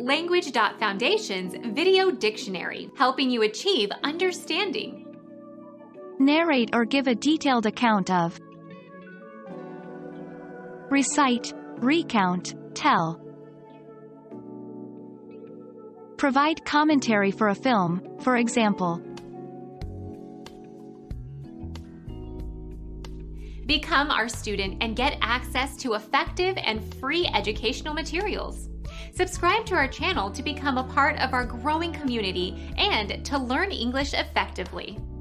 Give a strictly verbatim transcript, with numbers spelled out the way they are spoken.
Language Foundation's Video Dictionary, helping you achieve understanding. Narrate or give a detailed account of. Recite, recount, tell. Provide commentary for a film, for example. Become our student and get access to effective and free educational materials. Subscribe to our channel to become a part of our growing community and to learn English effectively.